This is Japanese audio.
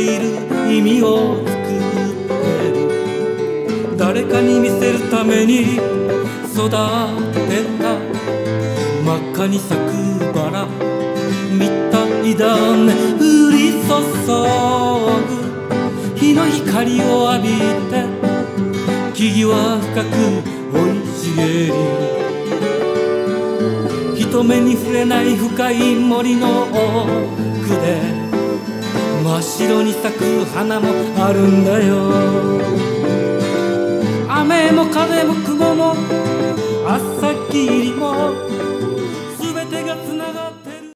いる意味を作ってる。誰かに見せるために育てた真っ赤に咲くバラみたいだね。降り注ぐ日の光を浴びて木々は深く生い茂り、人目に触れない深い森の奥で真っ白に咲く花もあるんだよ。雨も風も雲も